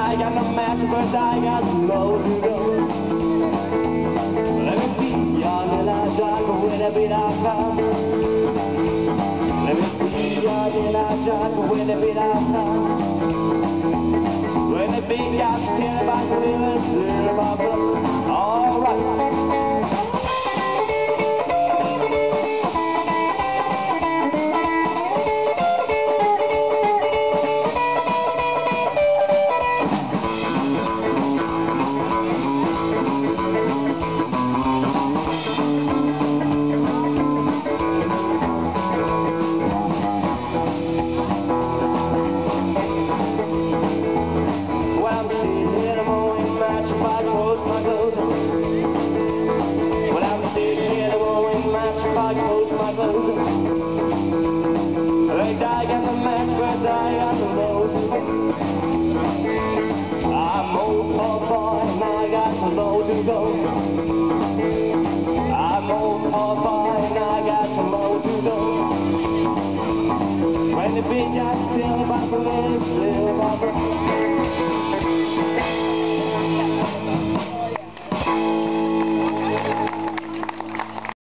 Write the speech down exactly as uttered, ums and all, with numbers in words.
I got no match, but I got low to go. Let me be on the last job when I beat our car. Let me be on the last job when I beat our car. When the big guys tell about the little, little about the all right. If I close my clothes, well, I'm sitting here in the morning match. If I close my clothes, like I got the match, but I got the lows. I'm old Paul boy, and I got the low to go. I'm old Paul boy, and I got the low to go. When the big guys tell about the little, little about the